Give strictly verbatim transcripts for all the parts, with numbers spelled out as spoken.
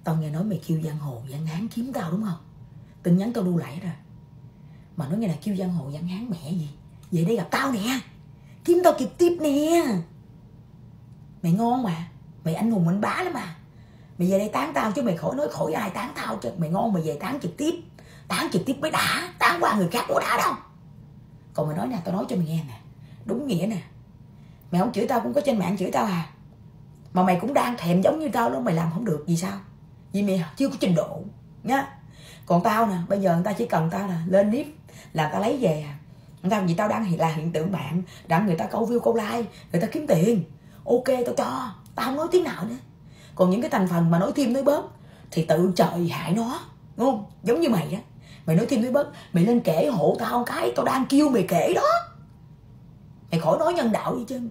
Tao nghe nói mày kêu giang hồ giang hán kiếm tao đúng không? Tin nhắn tao lưu lại rồi. Mà nói nghe là kêu giang hồ giang hán mẹ gì? Về đây gặp tao nè, kiếm tao kịp tiếp nè. Mày ngon mà, mày anh hùng anh bá lắm mà. Mày về đây tán tao chứ mày khỏi nói khỏi ai tán tao chứ. Mày ngon mày về tán trực tiếp. Tán trực tiếp mới đã, tán qua người khác có đã đâu. Còn mày nói nè, tao nói cho mày nghe nè, đúng nghĩa nè. Mày không chửi tao cũng có trên mạng chửi tao à. Mà mày cũng đang thèm giống như tao đó, mày làm không được vì sao? Vì mày chưa có trình độ nhá. Còn tao nè, bây giờ người ta chỉ cần tao là lên clip là tao lấy về à. Người ta vì tao đang là hiện tượng mạng, đặng người ta câu view câu like, người ta kiếm tiền. Ok tao cho, tao không nói tiếng nào nữa. Còn những cái thành phần mà nói thêm nói bớt thì tự trời hại nó, đúng không? Giống như mày á, mày nói thêm nói bớt, mày lên kể hộ tao cái, tao đang kêu mày kể đó. Mày khỏi nói nhân đạo gì chứ.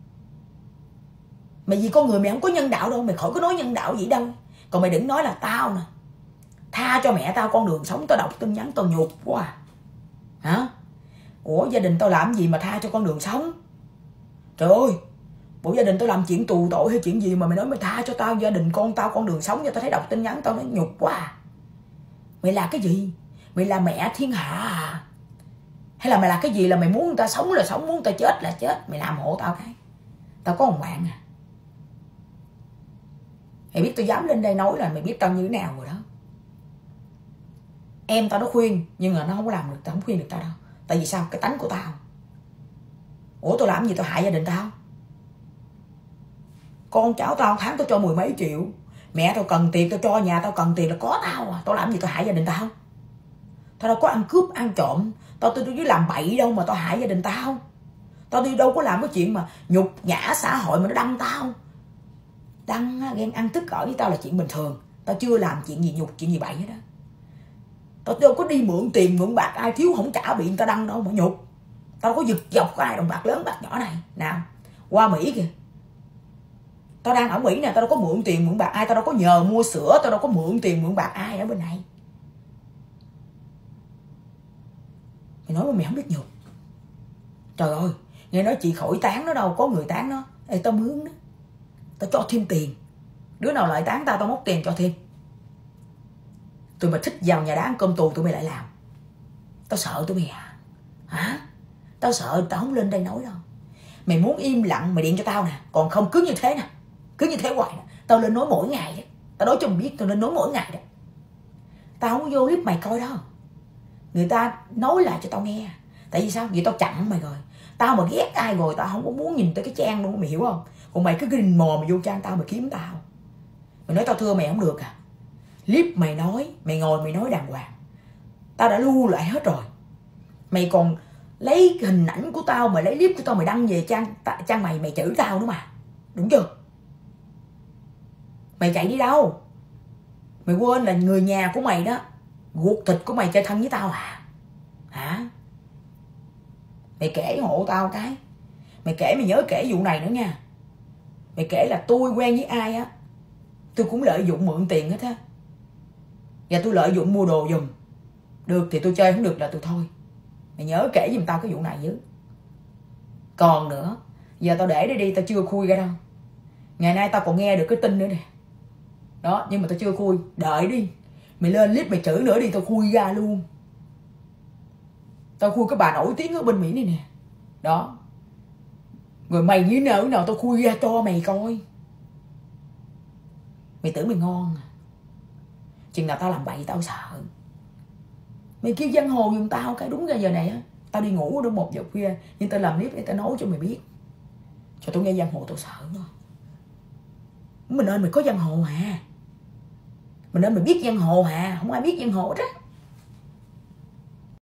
Mày vì con người mày không có nhân đạo đâu, mày khỏi có nói nhân đạo gì đâu. Còn mày đừng nói là tao nè, tha cho mẹ tao con đường sống, tao đọc tin nhắn tao nhục quá à. Hả? Ủa gia đình tao làm gì mà tha cho con đường sống? Trời ơi, bộ gia đình tao làm chuyện tù tội hay chuyện gì mà mày nói mày tha cho tao, gia đình con tao con đường sống, cho tao thấy đọc tin nhắn tao nó nhục quá à. Mày là cái gì? Mày là mẹ thiên hạ à? Hay là mày là cái gì, là mày muốn người ta sống là sống, muốn người ta chết là chết? Mày làm hộ tao cái, tao có một mạng à. Mày biết tao dám lên đây nói là mày biết tao như thế nào rồi đó. Em tao nó khuyên, nhưng mà nó không có làm được, tao không khuyên được tao đâu. Tại vì sao? Cái tánh của tao. Ủa tao làm gì tao hại gia đình tao? Con cháu tao tháng tao cho mười mấy triệu, mẹ tao cần tiền tao cho, nhà tao cần tiền là có tao à. Tao làm gì tao hại gia đình tao? Tao đâu có ăn cướp ăn trộm, tao tôi với làm bậy đâu mà tao hại gia đình tao. Tao đi đâu có làm cái chuyện mà nhục nhã xã hội mà nó đăng tao. Đăng ghen ăn tức ở với tao là chuyện bình thường. Tao chưa làm chuyện gì nhục, chuyện gì bậy hết đó. Tao đâu có đi mượn tiền mượn bạc ai thiếu không trả bị người ta đăng đâu mà nhục. Tao đâu có giật dọc ai đồng bạc lớn bạc nhỏ này. Nào, qua Mỹ kìa, tao đang ở Mỹ nè, tao đâu có mượn tiền mượn bạc ai, tao đâu có nhờ mua sữa, tao đâu có mượn tiền mượn bạc ai ở bên này. Mày nói mà mày không biết nhục. Trời ơi, nghe nói chị khỏi tán nó đâu, có người tán nó. Ê tao mướn đó, tao cho thêm tiền. Đứa nào lại tán tao, tao móc tiền cho thêm. Tụi mày thích vào nhà đá ăn cơm tù tụi mày lại làm. Tao sợ tụi mày à? Hả? Tao sợ, tao không lên đây nói đâu. Mày muốn im lặng mày điện cho tao nè, còn không cứ như thế nè, cứ như thế hoài nè. Tao lên nói mỗi ngày đó, tao nói cho mày biết tao lên nói mỗi ngày đó. Tao không vô clip mày coi đâu. Người ta nói lại cho tao nghe. Tại vì sao? Vì tao chặn mày rồi. Tao mà ghét ai rồi tao không có muốn nhìn tới cái trang luôn, mày hiểu không? Còn mày cứ rình mò mày vô trang tao, mày kiếm tao. Mày nói tao thưa mày không được à? Clip mày nói, mày ngồi mày nói đàng hoàng, tao đã lưu lại hết rồi. Mày còn lấy hình ảnh của tao, mày lấy clip của tao mày đăng về trang trang mày, mày chửi tao nữa mà. Đúng chưa? Mày chạy đi đâu? Mày quên là người nhà của mày đó, ruột thịt của mày chơi thân với tao à? Hả? Mày kể hộ tao cái. Mày kể mày nhớ kể vụ này nữa nha. Mày kể là tôi quen với ai á, tôi cũng lợi dụng mượn tiền hết á. Và tôi lợi dụng mua đồ giùm. Được thì tôi chơi, không được là tôi thôi. Mày nhớ kể giùm tao cái vụ này chứ. Còn nữa, giờ tao để đây đi, tao chưa khui ra đâu. Ngày nay tao còn nghe được cái tin nữa nè. Đó, nhưng mà tao chưa khui. Đợi đi, mày lên clip mày chửi nữa đi, tao khui ra luôn. Tao khui cái bà nổi tiếng ở bên Mỹ này nè. Đó. Rồi mày như nào nào tao khui ra cho mày coi. Mày tưởng mày ngon à? Chừng nào tao làm bậy tao sợ. Mày kêu giang hồ giùm tao cái, đúng ra giờ này á, tao đi ngủ đến một giờ khuya, nhưng tao làm clip để tao nói cho mày biết. Cho tao nghe giang hồ tao sợ quá. Mình ơi mày có giang hồ à? Mình ơi mày biết giang hồ à? Không ai biết giang hồ hết á.